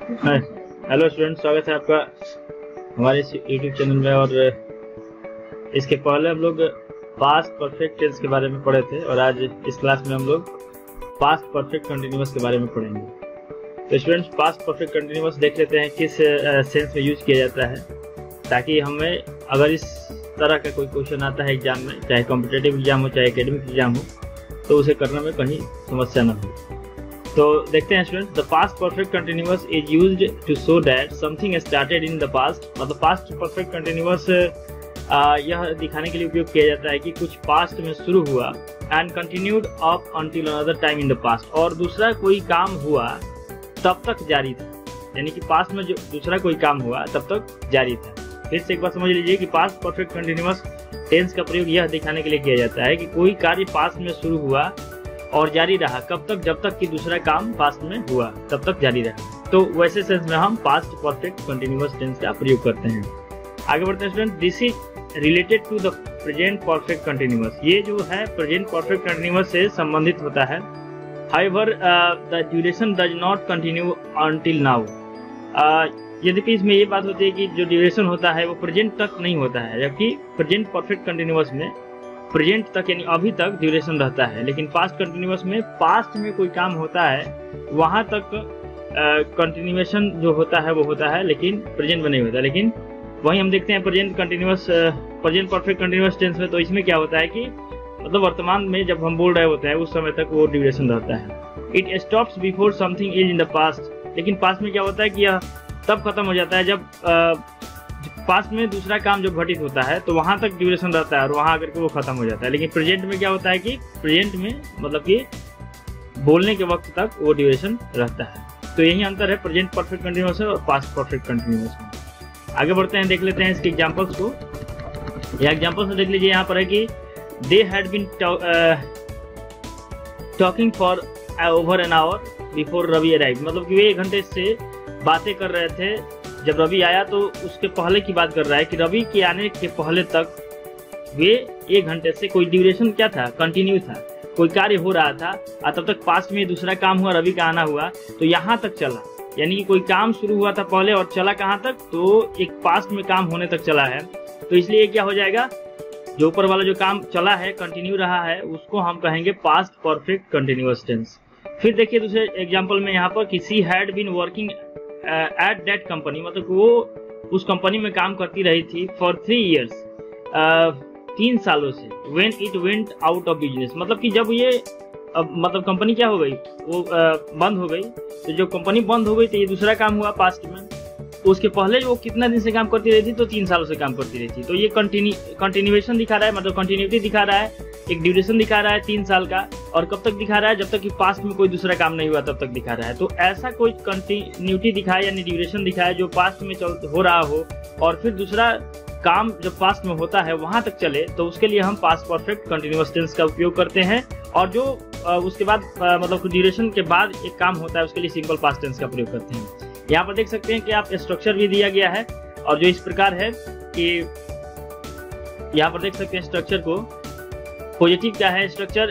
Hello student, स्वागत है आपका हमारे इस यूट्यूब चैनल में। और इसके पहले हम लोग पास्ट परफेक्ट टेंस के बारे में पढ़े थे और आज इस क्लास में हम लोग पास्ट परफेक्ट कंटिन्यूअस के बारे में पढ़ेंगे। तो स्टूडेंट्स, पास्ट परफेक्ट कंटिन्यूअस देख लेते हैं किस सेंस में यूज किया जाता है, ताकि हमें अगर इस तरह का कोई क्वेश्चन आता है एग्जाम में, चाहे कॉम्पिटिटिव एग्जाम हो चाहे एकेडमिक एग्जाम हो, तो उसे करने में कहीं समस्या न हो। तो देखते हैं student, the past perfect continuous is used to show that something started in the past. मतलब पास्ट परफेक्ट कंटिन्यूअस यह दिखाने के लिए उपयोग किया जाता है कि कुछ पास्ट में शुरू हुआ and continued up until another time in the past, और दूसरा कोई काम हुआ तब तक जारी था। यानी कि पास्ट में जो दूसरा कोई काम हुआ तब तक जारी था। फिर से एक बार समझ लीजिए कि पास्ट परफेक्ट कंटिन्यूअस टेंस का प्रयोग यह दिखाने के लिए किया जाता है कि कोई कार्य पास्ट में शुरू हुआ और जारी रहा कब तक, जब तक कि दूसरा काम पास्ट में हुआ तब तक जारी रहा। तो वैसे सेंस में हम पास्ट परफेक्ट कंटिन्यूअस टेंस का प्रयोग करते हैं। आगे बढ़ते हैं student, this is related to the present perfect continuous. ये जो है प्रेजेंट परफेक्ट कंटिन्यूअस से संबंधित होता है। However the duration does not continue until now. यद्यपि इसमें ये बात होती है कि जो ड्यूरेशन होता है वो प्रेजेंट तक नहीं होता है, जबकि प्रेजेंट परफेक्ट कंटिन्यूअस में प्रेजेंट तक यानी अभी तक ड्यूरेशन रहता है। लेकिन पास्ट कंटिन्यूअस में पास्ट में कोई काम होता है वहां तक कंटिन्यूएशन जो होता है वो होता है, लेकिन प्रेजेंट में नहीं होता। लेकिन वहीं हम देखते हैं प्रेजेंट परफेक्ट कंटिन्यूअस टेंस में, तो इसमें क्या होता है कि मतलब वर्तमान में जब हम बोल रहे होते हैं उस समय तक वो ड्यूरेशन रहता है। It stops before something is in the past. लेकिन पास्ट में क्या होता है कि यह तब खत्म हो जाता है जब पास्ट में दूसरा काम जब घटित होता है तो वहां तक ड्यूरेशन रहता है और वहां आकर के वो खत्म हो जाता है। लेकिन प्रेजेंट में क्या होता है कि प्रेजेंट में मतलब कि बोलने के वक्त तक वो ड्यूरेशन रहता है। तो यही अंतर है प्रेजेंट परफेक्ट कंटिन्यूअस और पास्ट परफेक्ट कंटिन्यूअस में। आगे बढ़ते हैं, देख लेते हैं इसके एग्जांपल्स को। यह एग्जांपल्स में देख लीजिए, यहाँ पर है कि they had been talking for over an hour before Ravi arrived. मतलब कि वे 1 घंटे से बातें कर रहे थे जब रवि आया, तो उसके पहले की बात कर रहा है कि रवि के आने के पहले तक वे 1 घंटे से कोई ड्यूरेशन क्या था, कंटिन्यू था, कोई कार्य हो रहा था और तब तक पास्ट में दूसरा काम हुआ, रवि का आना हुआ तो यहाँ तक चला। यानी कि कोई काम शुरू हुआ था पहले और चला कहाँ तक, तो एक पास्ट में काम होने तक चला है। तो इसलिए क्या हो जाएगा, जो ऊपर वाला जो काम चला है, कंटिन्यू रहा है, उसको हम कहेंगे पास्ट परफेक्ट कंटिन्यूअस टेंस। फिर देखिए दूसरे एग्जाम्पल में यहाँ पर कि she had been working at that company. मतलब वो उस कंपनी में काम करती रही थी फॉर 3 years, 3 सालों से। When it went out of business, मतलब कि जब ये मतलब कंपनी क्या हो गई, वो बंद हो गई। तो जब कंपनी बंद हो गई तो ये दूसरा काम हुआ पास्ट में। उसके पहले वो कितना दिन से काम करती रही थी, तो 3 सालों से काम करती रही थी। तो ये कंटिन्यूएशन दिखा रहा है, मतलब कंटिन्यूटी दिखा रहा है, एक ड्यूरेशन दिखा रहा है 3 साल का। और कब तक दिखा रहा है, जब तक कि पास्ट में कोई दूसरा काम नहीं हुआ तब तक दिखा रहा है। तो ऐसा कोई कंटिन्यूटी दिखाए यानी ड्यूरेशन दिखाए जो पास्ट में हो रहा हो और फिर दूसरा काम जब पास्ट में होता है वहां तक चले, तो उसके लिए हम पास्ट परफेक्ट कंटिन्यूअस टेंस का उपयोग करते हैं। और जो उसके बाद मतलब ड्यूरेशन के बाद एक काम होता है उसके लिए सिंपल पास्ट टेंस का प्रयोग करते हैं। यहाँ पर देख सकते हैं कि आप स्ट्रक्चर भी दिया गया है और जो इस प्रकार है कि यहाँ पर देख सकते हैं स्ट्रक्चर को। पॉजिटिव क्या है structure,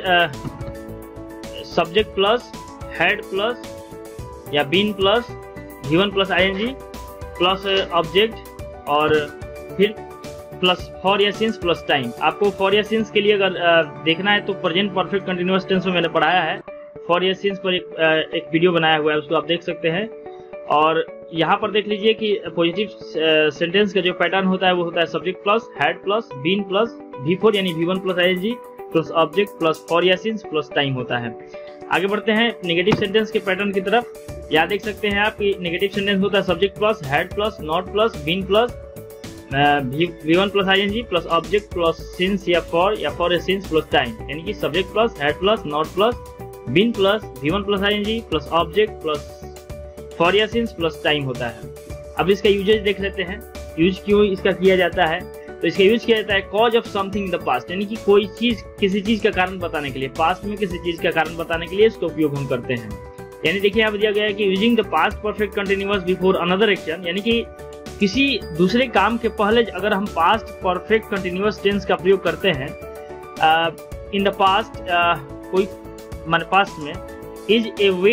subject plus had plus या been plus given plus ING plus object और फिर प्लस फॉर या सिंस प्लस टाइम। आपको फॉर या सिंस के लिए अगर देखना है तो प्रेजेंट परफेक्ट कंटिन्यूअस टेंस में मैंने पढ़ाया है। फॉर या सिंस पर एक वीडियो बनाया हुआ है, उसको आप देख सकते हैं। और यहाँ पर देख लीजिए कि पॉजिटिव सेंटेंस का जो पैटर्न होता है वो होता है subject plus had plus been plus V4 यानी V1 plus ING plus object plus for या सिंस प्लस टाइम होता है। आगे बढ़ते हैं नेगेटिव सेंटेंस के पैटर्न की तरफ। यहाँ देख सकते हैं आप कि नेगेटिव सेंटेंस होता है subject plus had plus not plus been plus V1 plus ING plus object plus since या फॉर या सिंस प्लस टाइम। यानी कि subject plus had plus not plus been plus V1 plus ING plus object plus for या since plus time होता है। अब इसका usage देख लेते हैं, यूज क्यों इसका किया जाता है। तो इसका यूज किया जाता है cause of something in the past, यानी कि कोई चीज किसी चीज का कारण बताने के लिए, पास्ट में किसी चीज का कारण बताने के लिए इसका उपयोग हम करते हैं। यानी देखिए यहाँ पर दिया गया है कि using the past perfect continuous before another action, यानी कि किसी दूसरे काम के पहले अगर हम पास्ट परफेक्ट कंटिन्यूअस टेंस का प्रयोग करते हैं इन द पास्ट, कोई मान पास्ट में, is a way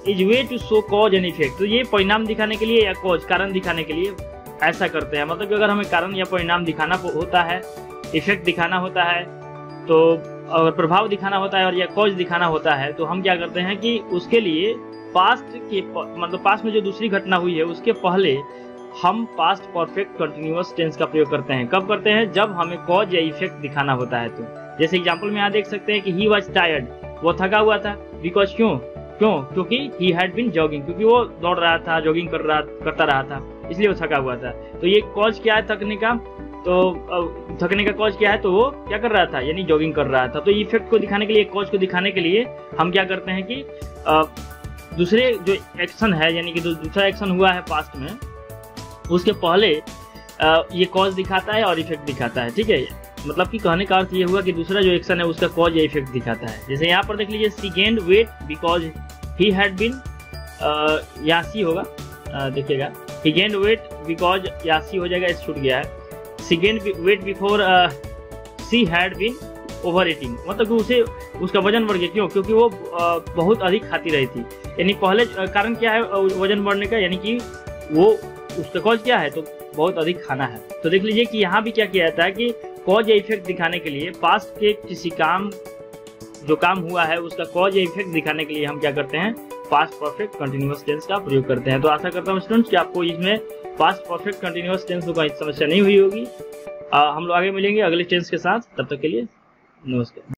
is way to show cause and effect. तो ये परिणाम दिखाने के लिए या कॉज कारण दिखाने के लिए ऐसा करते हैं। मतलब कि अगर हमें कारण या परिणाम दिखाना होता है, इफेक्ट दिखाना होता है, तो अगर प्रभाव दिखाना होता है और या कॉज दिखाना होता है, तो हम क्या करते हैं कि उसके लिए पास्ट के मतलब पास्ट में जो दूसरी घटना हुई है उसके पहले हम पास्ट परफेक्ट कंटिन्यूअस टेंस का प्रयोग करते हैं। कब करते हैं? जब हमें कॉज या इफेक्ट दिखाना होता है। तो जैसे एग्जांपल में यहाँ देख सकते हैं कि ही वाज टायर्ड, वो थका हुआ था। बिकॉज क्योंकि ही हैड बीन जॉगिंग, क्योंकि वो दौड़ रहा था, जॉगिंग करता रहा था, इसलिए वो थका हुआ था। तो ये कॉज क्या है थकने का? तो थकने का कॉज क्या है? तो वो क्या कर रहा था, यानी जॉगिंग कर रहा था। तो इफेक्ट को दिखाने के लिए, कॉज को दिखाने के लिए हम क्या करते हैं कि दूसरे जो एक्शन है, यानी कि दूसरा एक्शन हुआ है पास्ट में, उसके पहले ये कॉज दिखाता है और इफेक्ट दिखाता है। ठीक है, मतलब कि कहने का अर्थ ये हुआ कि दूसरा जो एक्शन है उसका कॉज या इफेक्ट दिखाता है। जैसे यहाँ पर देख लीजिए, she gained weight because he had been, यहाँ सी होगा, देखिएगा, ही गेन्ड वेट बिकॉज, यहाँ सी हो जाएगा, इस छूट गया है। She gained weight before she had been overeating, मतलब कि उसे उसका वजन बढ़ गया। क्योंकि वो बहुत अधिक खाती रही थी। यानी पहले कारण क्या है वजन बढ़ने का, यानी कि वो उसका कॉज क्या है, तो बहुत अधिक खाना है। तो देख लीजिए कि यहाँ भी क्या किया जाता है कि कॉज या इफेक्ट दिखाने के लिए पास्ट के किसी काम, जो काम हुआ है उसका कॉज या इफेक्ट दिखाने के लिए हम क्या करते हैं, पास्ट परफेक्ट कंटिन्यूअस टेंस का प्रयोग करते हैं। तो आशा करता हूँ स्टूडेंट्स कि आपको इसमें पास्ट परफेक्ट कंटिन्यूअस टेंस को कोई समस्या नहीं हुई होगी। हम लोग आगे मिलेंगे अगले टेंस के साथ, तब तक के लिए नमस्कार।